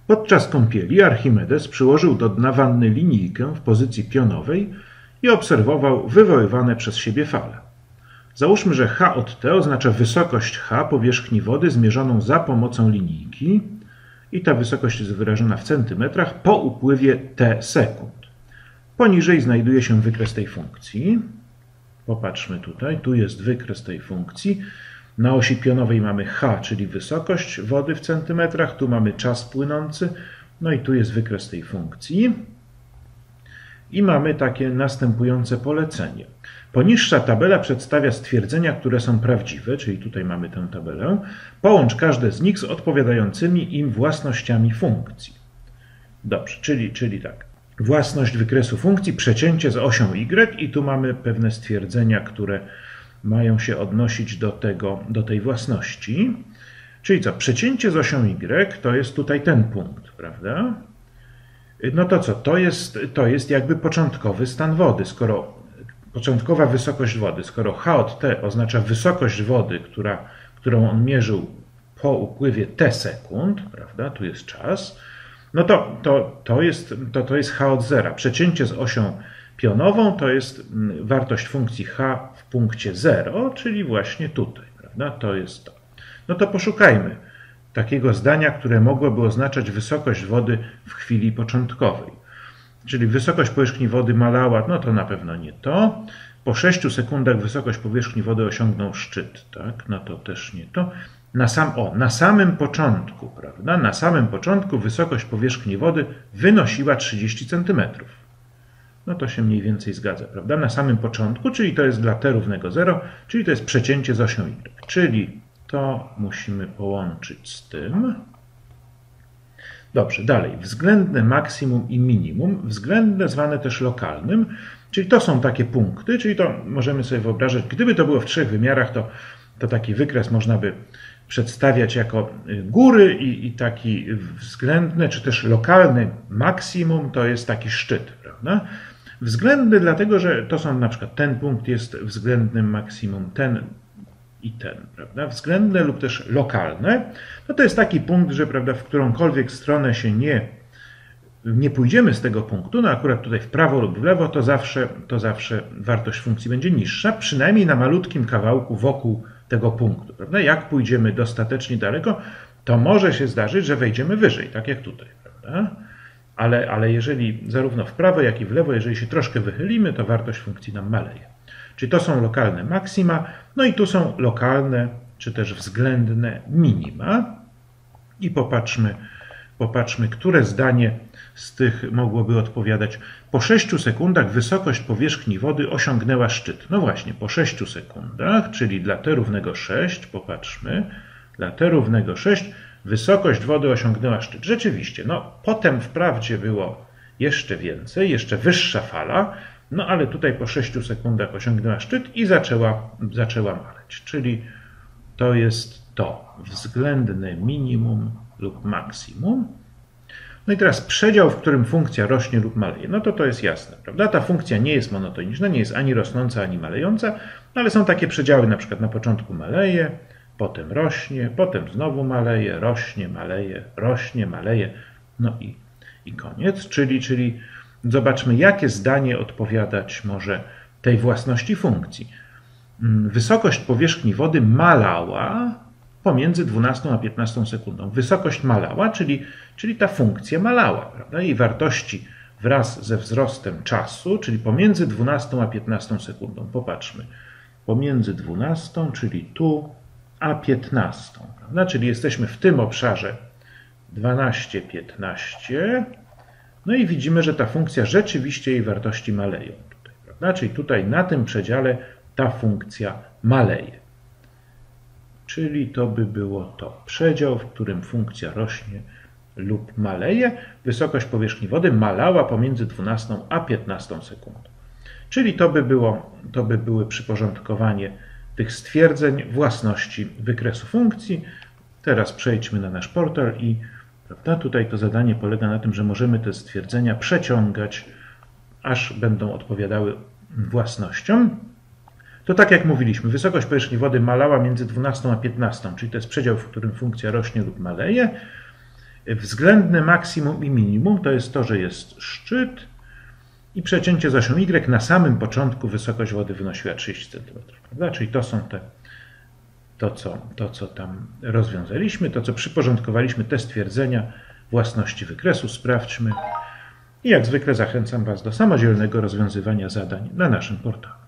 Podczas kąpieli Archimedes przyłożył do dna wanny linijkę w pozycji pionowej i obserwował wywoływane przez siebie fale. Załóżmy, że h od t oznacza wysokość h powierzchni wody zmierzoną za pomocą linijki i ta wysokość jest wyrażona w centymetrach po upływie t sekund. Poniżej znajduje się wykres tej funkcji. Popatrzmy tutaj, tu jest wykres tej funkcji. Na osi pionowej mamy h, czyli wysokość wody w centymetrach, tu mamy czas płynący, no i tu jest wykres tej funkcji. I mamy takie następujące polecenie. Poniższa tabela przedstawia stwierdzenia, które są prawdziwe, czyli tutaj mamy tę tabelę. Połącz każde z nich z odpowiadającymi im własnościami funkcji. Dobrze, czyli tak. Własność wykresu funkcji, przecięcie z osią y i tu mamy pewne stwierdzenia, które mają się odnosić do tej własności. Czyli co? Przecięcie z osią y to jest tutaj ten punkt, prawda? No to co? To jest jakby początkowy stan wody, początkowa wysokość wody. Skoro h od t oznacza wysokość wody, którą on mierzył po upływie t sekund, prawda? Tu jest czas. No to jest h od zera. Przecięcie z osią pionową to jest wartość funkcji h w punkcie 0, czyli właśnie tutaj, prawda? To jest to. No to poszukajmy takiego zdania, które mogłoby oznaczać wysokość wody w chwili początkowej. Czyli wysokość powierzchni wody malała, no to na pewno nie to. Po 6 sekundach wysokość powierzchni wody osiągnął szczyt, tak? No to też nie to. Na samym początku, prawda? Na samym początku wysokość powierzchni wody wynosiła 30 cm. No to się mniej więcej zgadza, prawda? Na samym początku, czyli to jest dla t równego 0, czyli to jest przecięcie z osią y. Czyli to musimy połączyć z tym. Dobrze, dalej. Względne maksimum i minimum, względne zwane też lokalnym, czyli to są takie punkty, czyli to możemy sobie wyobrażać, gdyby to było w 3 wymiarach, to taki wykres można by przedstawiać jako góry i taki względny, czy też lokalny maksimum to jest taki szczyt, prawda? Względny dlatego, że to są na przykład ten punkt jest względnym maksimum, ten i ten, prawda? Względne lub też lokalne, no to jest taki punkt, że prawda, w którąkolwiek stronę się nie pójdziemy z tego punktu, no akurat tutaj w prawo lub w lewo, to zawsze wartość funkcji będzie niższa, przynajmniej na malutkim kawałku wokół tego punktu, prawda? Jak pójdziemy dostatecznie daleko, to może się zdarzyć, że wejdziemy wyżej, tak jak tutaj, prawda? Ale jeżeli zarówno w prawo, jak i w lewo, jeżeli się troszkę wychylimy, to wartość funkcji nam maleje. Czyli to są lokalne maksima, no i tu są lokalne, czy też względne minima. I popatrzmy, które zdanie z tych mogłoby odpowiadać. Po 6 sekundach wysokość powierzchni wody osiągnęła szczyt. No właśnie, po 6 sekundach, czyli dla t równego 6, popatrzmy, dla t równego 6 wysokość wody osiągnęła szczyt. Rzeczywiście, no potem wprawdzie było jeszcze więcej, jeszcze wyższa fala, no ale tutaj po 6 sekundach osiągnęła szczyt i zaczęła maleć. Czyli to jest to, względne minimum lub maksimum. No i teraz przedział, w którym funkcja rośnie lub maleje. No to jest jasne, prawda? Ta funkcja nie jest monotoniczna, nie jest ani rosnąca, ani malejąca, no ale są takie przedziały, na przykład na początku maleje, potem rośnie, potem znowu maleje, rośnie, maleje, no i koniec. Czyli zobaczmy, jakie zdanie odpowiadać może tej własności funkcji. Wysokość powierzchni wody malała pomiędzy 12 a 15 sekundą. Wysokość malała, czyli ta funkcja malała, prawda? Jej wartości wraz ze wzrostem czasu, czyli pomiędzy 12 a 15 sekundą. Popatrzmy. Pomiędzy 12, czyli tu, a 15, prawda? Czyli jesteśmy w tym obszarze 12, 15. No i widzimy, że ta funkcja rzeczywiście jej wartości maleją tutaj, prawda? Czyli tutaj na tym przedziale ta funkcja maleje. Czyli to by było to. Przedział, w którym funkcja rośnie lub maleje. Wysokość powierzchni wody malała pomiędzy 12 a 15 sekundą. Czyli to by były przyporządkowanie tych stwierdzeń własności wykresu funkcji. Teraz przejdźmy na nasz portal i prawda, tutaj to zadanie polega na tym, że możemy te stwierdzenia przeciągać, aż będą odpowiadały własnościom. To tak jak mówiliśmy, wysokość powierzchni wody malała między 12 a 15, czyli to jest przedział, w którym funkcja rośnie lub maleje. Względne maksimum i minimum to jest to, że jest szczyt i przecięcie z osią Y. Na samym początku wysokość wody wynosiła 30 cm. Prawda? Czyli to są to, co tam rozwiązaliśmy, to, co przyporządkowaliśmy, te stwierdzenia własności wykresu. Sprawdźmy. I jak zwykle zachęcam Was do samodzielnego rozwiązywania zadań na naszym portalu.